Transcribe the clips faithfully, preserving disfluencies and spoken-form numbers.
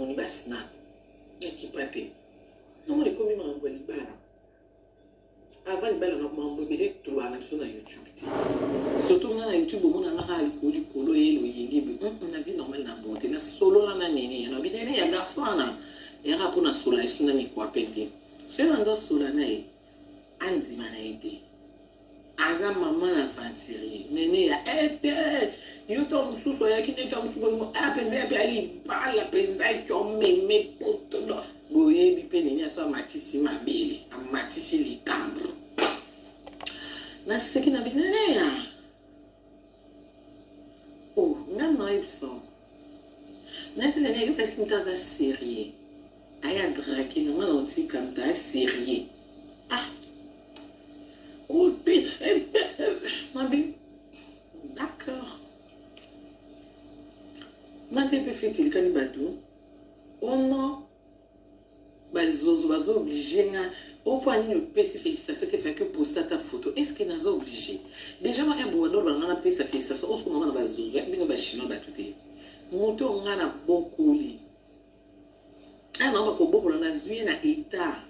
namoni ba snap nakipate namoni komi mambo libala avant libala na mambo bele trois na sur YouTube surtout na YouTube on a nga likolo likolo yelo yingi na vie normale na bonté na solo na nene na bidene ya garçon na ya rapona sola isuna ni kwa pente c'est ndo sola na e anzi mana ete aza maman na fantiri nene ya ete yo to mususu ya kine to mususu mo apenza pe ali bala penza ko meme poto do boye bi pe nene so matisi mabeli amatisi likambo na sekina binene ya oh na maipso na se nene yo kasi mtaza série aya draki na ngana oti kamta série ah oh d'accord ma bébé fait-il kanibadou oh non bazozo bazo obligé nga au point ni le P C félicitations qui fait que poster ta photo est-ce qu'il n'a obligé déjà ma ebo ndo ba ngana P C félicitations on se comment na bazozo bino ba chinois ba tuté moto ngana bokoli ah non ba ko bokola na zuye na état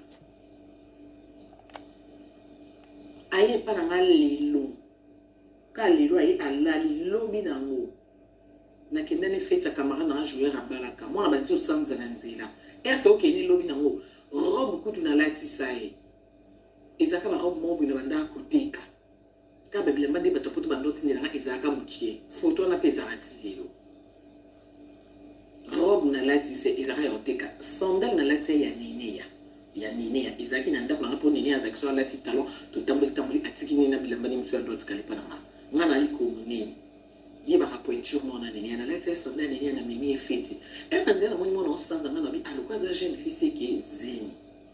aye pa na lelo ka lelo aye alali lobi nango na kendane feta camarade na jouer à balaka moi na bantu sanza na nzela erto okeni lobi nango robe kutu na lati sai ezaka ba robe mo bino banda koteka ka bebele mbande batopoto bandoti ni na ezaka mukie photo na pesa atilelo robe na lati se ezaka yoteka sandal na lati ya nene ya ya nene ya ezaki na ndako na po nene ya zakso lati talon to tamboli tamboli atiki ni na bilamba ni msu andot kalipa na nga na liko nene ye ba pointure mona nene na lati sandal nene na mimi efeti e kanzela moni mona osanza nga na bi alokwa za jeune fille qui zeni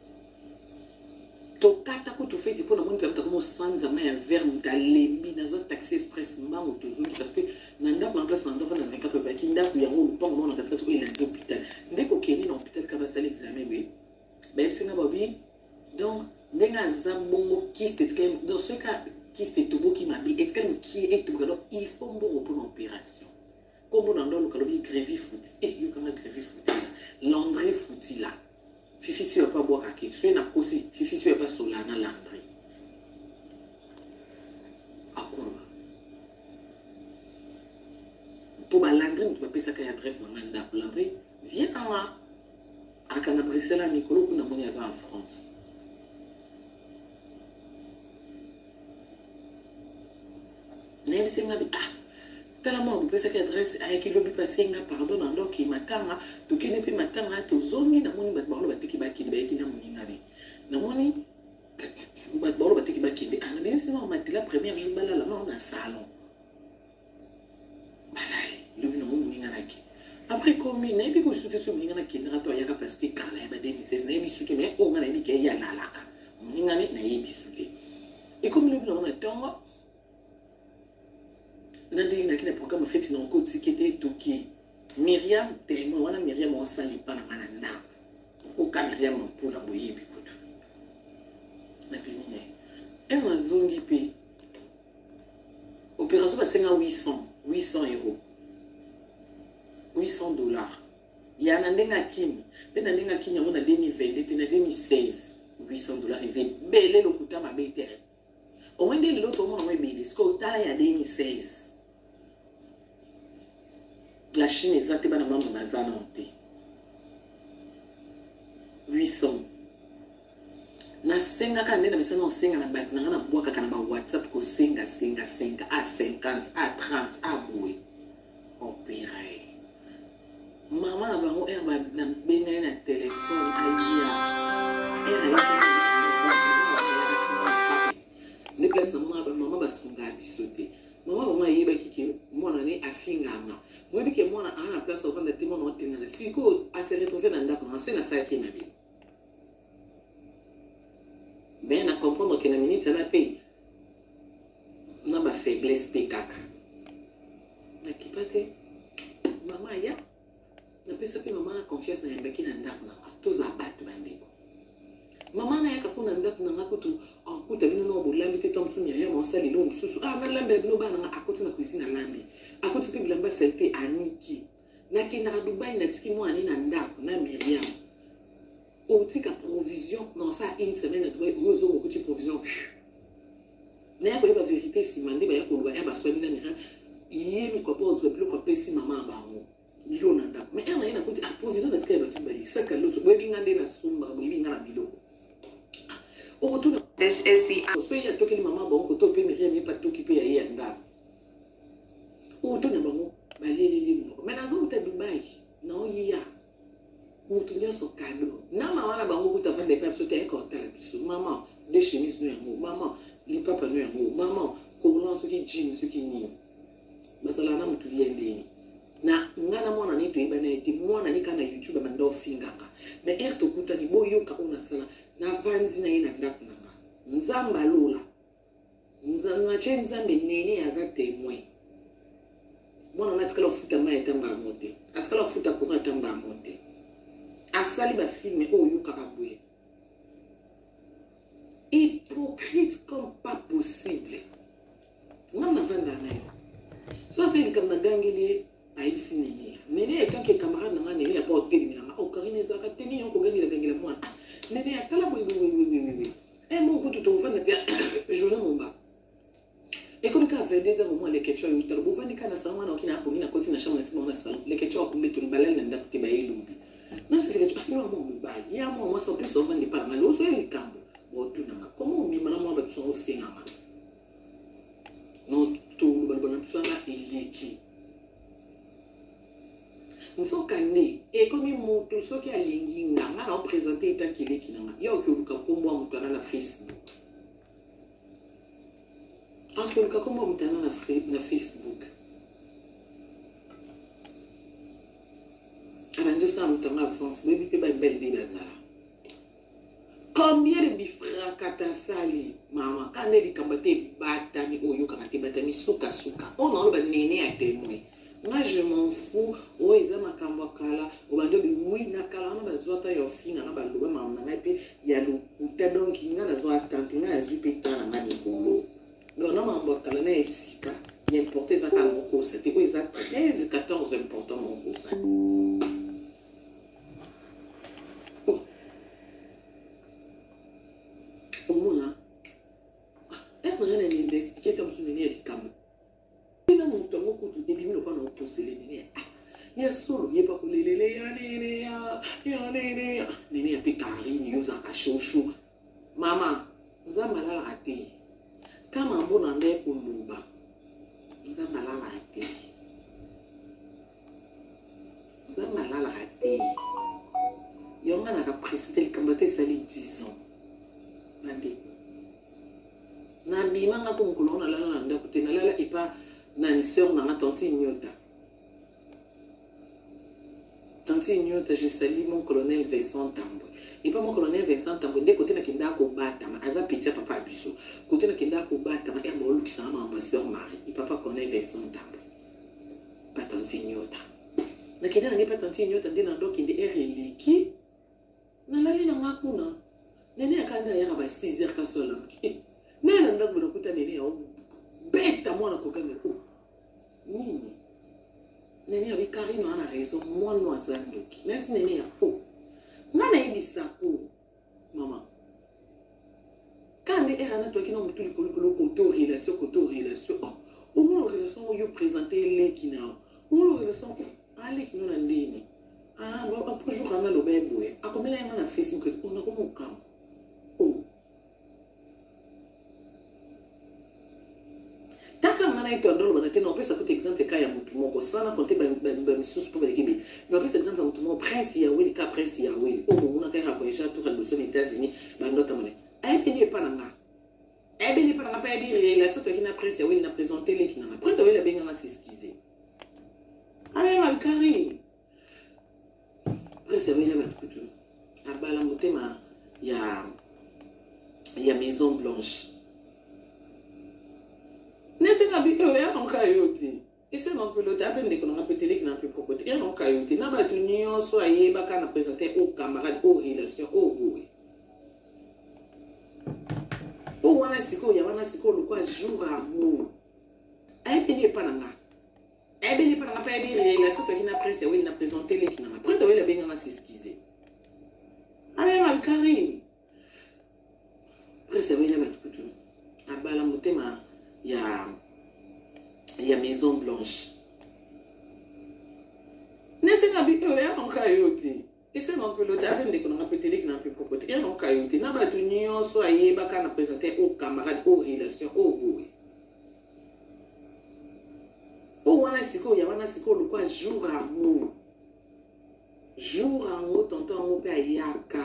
to kata ko to feti pona moni pemta ko sanza ma ver mutalembi na zo taxi express mbango to zuki parce que na ndako na place na ndofana na vingt-quatre zaki ndako ya ngolo pongo mona katika ko ila hôpital ndeko keni na hôpital ka basali examen oui ben c'est nga babi donc ndenga zambongo kiste tkem dans ce cas kiste tobo ki mabi etkem ki est donc il faut mbongo pour l'opération comme on a le calobi grévi fouti et yo kana grévi fouti Landry fouti là fifi si va pas boire kake so na kosi fifi si va pas solana Landry akura pour ba Landry tu peux pas sa adresse na nganda Landry viens là à kana Bruxelles à Nicolo kuna moni en France nem se ngabi ah tellement vous pouvez adresse avec le but passé nga pardon dans donc qui matanga to kene pe matanga to zongi na moni bat balo batiki ba kinde ba kina moni ngani na moni bat balo batiki ba kinde ana bien sinon on m'a dit la première jour bala la dans un salon balai le bi no moni ngana ki après comme ne bi ko soute so moni ngana ki na to yaka parce que kala ba deux mille seize na bi soute mais o ngana bi ke ya la la ka moni ngani na yebi soute et comme le bi no na tongo nandi na kina programme fait na ko tikete toki Myriam tellement wana Myriam on sali pa na manana ko ka Myriam pour la boye bi kutu na binine et ma zongi pe opération ba senga huit cents euros huit cents dollars ya na ndenga kini pe na ndenga kini mo na deux mille vingt-deux na deux mille seize huit cents dollars c'est belé le kuta ma betere au moins de l'autre monde moi belé ce que ta ya deux mille seize la Chine est zate bana mama bazana onte huit cents na senga ka ndena misana on senga na bank na na bwaka kana ba WhatsApp ko senga senga senga à cinquante à trente à boué opérer maman na bango er ba na benga na téléphone aïa er ne place na maman ba maman ba sunga bisoté maman maman yeba kiki mona ne afinga na moi bi ke mona a na place au fond de témoin no tenana si ko a se retrouver na ndako na sena sa ki na bi ben à comprendre que la minute na paye na ba faiblesse pe kaka na kipate mama ya na pesa pe mama confiance na yamba ki na ndako na to za batu bandeko mama na yaka kuna ndako na ngakutu en kuta bino no bolambi te tom sunya ya mosali lo msusu ah na lambe bino bana nga akutu na cuisine na lambe akutu pe bilamba salte aniki nakendaka Dubaï natiki mwana na ndako na Myriam otika provision non ça une semaine à Dubaï ozo okuti provision na ko ba vérité si mandé ba ya ko ba ya ba swali na Myriam yemi ko pose plus ko pesi mama bango bilo na ndako mais elle na kuti provision na tika ba Dubaï ça ka loso boy binga ndena sumba boy binga na bilo okutuna this is the so ya tokeli mama bango to pe Myriam ye pas t'occuper ya ya ndako okutuna bango balelele moko mais nazo uta Dubaï na oyiya mutu nyoso cadeau na mama na bango kuta vendre pe absolument écorter la biso maman de chemise no yango maman li papa no yango maman ko no so ki jean so ki ni basala na mutu liendeni na ngana mwana ni to ibana eti mwana ni kana YouTube mando fingaka mais er to kuta ni boyo ka ona sala na vanzi na ina ndako nanga nzamba lola nzanga chenza menene aza témoin mwana na tikala futa mai tamba mote atikala futa ko tamba mote asali ba film oyo kakabwe hypocrite comme pas possible ngana vanda nayo so c'est comme na gangeli aibisi nini nene etanke camarade nanga nene ya pas hôtel mina o karine zaka teni yoko gangela gangela mwana nene ya tala boy boy boy boy eh mon ko to vanda pia journée momba et comme quand vingt-deux heures au moins les ketchup yo tala bo vandi kana sama na okina hapo mina koti na shamba na tima na salon les ketchup kumbe to balal na ndako ba ilubi même si les gens ont mon bail il y a moi moi sont plus souvent des pas mal au soir les camps bon tout n'a comment mi maman va tout aussi na mal non tout le bon tout ça il est qui nous sommes canés et comme il monte tout ce qui a lingi na na présenter tant qu'il est qui na yo que le comme moi monte na Facebook parce que le comme moi monte na Facebook combien de bifra katasali mama quand elle kambate batami oyo kamate batami suka suka on a ba nene à témoin moi je m'en fous o eza makambo kala o bando bi oui na kala na bazwata yo finga na baloba mama na pe ya lu uta donc nga na zo attente nga azupeta na mani bolo non non mambo kala na esika n'importe ça quand on cause c'était quoi ça treize quatorze important mon cause Omona, elle m'a rien expliqué comme son nez est comme. Il a monté mon coup de début, le pan au pouce les nez. Il y a solo, il n'y a pas pour les lélés, il y a néné, néné a pu carrer, il y a un chouchou. Maman, nous avons mal à la tête. Comme un bon andé pour l'ouba, nous avons mal à la tête. Nous avons mal à la tête. Il y a un man à précéder le combattre, ça les dix ans. Na bima nga konkulo na lala na ndako te na lala epa na ni sœur na tante Nyota. Tante Nyota, je salue mon colonel Vincent Tambo. Et pas mon colonel Vincent Tambo de côté na kenda ko bata ma aza petit papa biso. Côté na kenda ko bata ma erbo lu kisama ma ambassadeur Marie. Et papa colonel Vincent Tambo. Pas tante Nyota. Na kenda na pas tante Nyota de na ndoko inde ereliki. Na lali na ngakuna. Nene akanda ya ba six heures ka sola. Nene ndako na kuta nene ya beta mwana ko kanga ko. Nini? Nene ya bikari no ana raison moi no azandoki. Même si nene ya ko. Ngana ibisa ko. Mama. Quand era na to kino mutuli ko ko ko to relation ko to relation. Au moins relation yo présenter les kina. Au relation ale kino na ndini. Ah, ba pour jour ana lo beboe. Akomela nga na Facebook ko na ko mo kam. Oh. Taka mana ito ndolo bana te no pesa ko exemple ka ya mutu moko sana konte ba ba misusu po ba kibi. No pesa exemple mutu mo prince ya weli ka prince ya weli. O mo na ka ha voyager tout dans les États-Unis ba ndota mane. Ai peni pa nanga. Ai peni pa nanga pa bi relation to kina prince ya weli na présenter les kina. Prince ya weli ba nga s'excuser. Allez ma kari. Prince ya weli ba kutu. Abala mutema ya il y a Maison Blanche. N'est-ce pas bien il y a un cailloté. Et c'est non plus le tabac de qu'on a peut télé qui n'a plus propreté. Il y a un cailloté. N'a pas de nion soyez pas qu'à présenter aux camarades, aux relations, aux goûts. Au wana siko ya wana siko le quoi jour amour. Ai peni pas nanga. Eh bien, il n'a pas dit relation qui n'a pris, c'est où il a présenté les qui n'a pas pris, c'est où il a bien s'excuser. Ah, mais mal carré. Après, c'est où il a battu tout. Ah, bah, la montée, il y a. Il y a Maison Blanche. Même si on a vu, il y a un cailloté. Et c'est un peu l'autre, avec qu'on a pété, qu'on a pu proposer. Il y a un cailloté. N'a pas de nion, soit il y a un présenté aux camarades, aux relations, aux bouées. Oh, on a siko, il y a un siko, le quoi, jour à mot. Jour à mot, tonton, mon père, yaka.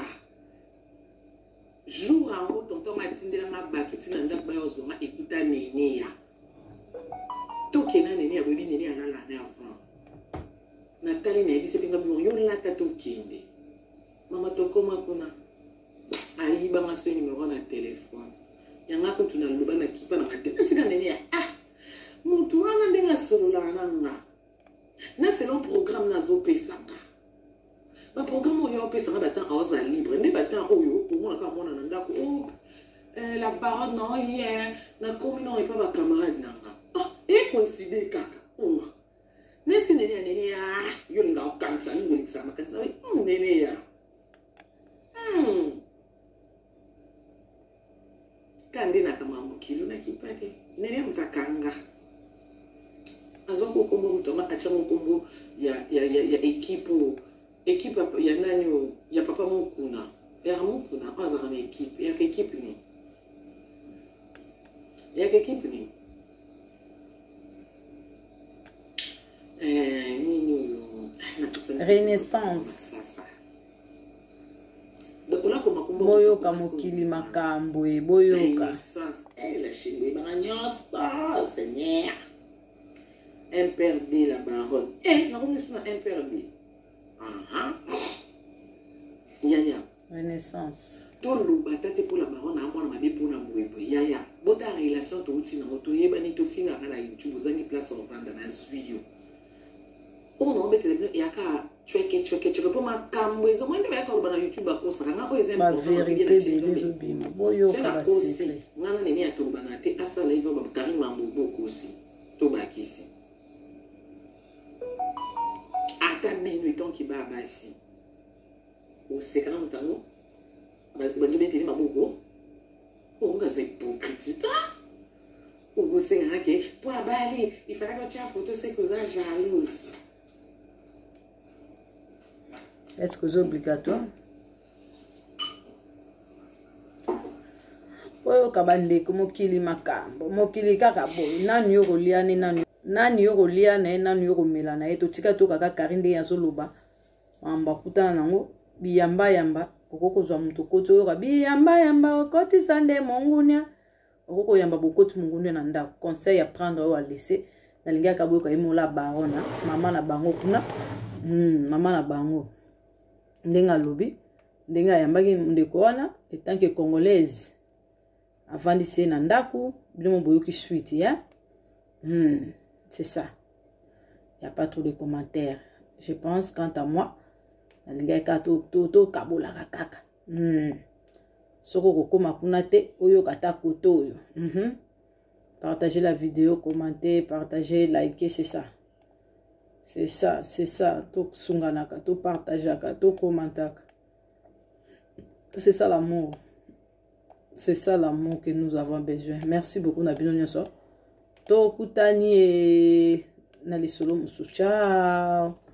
Jour à mot, tonton, ma tinde, ma battu, tinanda, bayozo, ma écouta, néné. Tout qui est là, néné, a bebi, néné, a la l'année avant. Nathalie, néné, c'est bien, yo, là, t'as tout qui est. Maman, to comment qu'on a. Aïe, bah, ma soeur, numéro na téléphone. Il y en a que tu n'as le ban à qui pas dans la télé. C'est quand néné, ah. Mon tour, on a des solo là, nana. Na c'est un programme nazo pesanga. Le programme où il y a pesanga battant à osa libre. Ne battant au yo, au moins quand on a nanda ko. La parole non hier, na commune non et pas ma camarade nanga. Oh, et considère kaka. Oh. Ne c'est néné néné ah, yo nga au cancer ni woli ça ma cancer. Hum néné ya. Hum. Kande na kama mukilo na kipate. Néné mtakanga. Azoko kombo mutoma achamo kombo ya ya ya ya équipe équipe ya nani ya papa mukuna ya mukuna azana na équipe ya équipe ni ya équipe ni eh nini yo Renaissance donc là comme kombo boyoka mokili makambo e boyoka Renaissance elle chez ba nyosa Seigneur imperdé la baronne. Eh, nous avons un imperdé. Ah ah. Yaya. Renaissance. Tout le batate pour la baronne, à moi, ma vie pour la bouée. Yaya. Bota relation, tu outil, tu y es bani, tu finis à la YouTube, vous avez place en vente dans un studio. On a mis le et à cas, tu es que tu es que tu peux pas m'accamer. Ils ont moins de bien quand on a YouTube à cause. On a pas les Ma vérité, des obima. Boyoka la aussi. On a né à Tobanate, à ça, il va carrément beaucoup aussi. Tobac ici. Ata minuit tant qui bat bassi. Ou c'est quand même tango. Bah tu bien télé ma bogo. On a c'est hypocrite. Ou vous c'est un que pour abaler, il fallait que tu aies photo c'est que ça jalouse. Est-ce que c'est obligatoire? Oyo kabande ko mokili makambo. Mokili kaka boy. Nani yo liane nani nani yo kolia na nani yo komela na eto tika to kaka karinde ya soloba amba kutana nango biyamba yamba okoko zwa mutu koto yo ka biyamba yamba okoti sande mongunya okoko yamba bokoti mongunya na ndako conseil à prendre ou à laisser na linga ka boyo ka imola barona mama na bango kuna hmm mama na bango ndenga lobi ndenga yamba ki ndeko wana etant que congolaise avant d'ici na ndako bilimo boyo ki suite ya hmm c'est ça. Il n'y a pas trop de commentaires. Je pense, quant à moi, il y a tout to kabola kaka. Hmm. Soko koko makunate oyo kata koto yo. Mhm. Partagez la vidéo, commentez, partagez, likez, c'est ça. C'est ça, c'est ça. To sunganaka, to partagaka, to commentaka. C'est ça l'amour. C'est ça l'amour que nous avons besoin. Merci beaucoup Nabino Nyoso. To kutani e na lisolo musu. Ciao.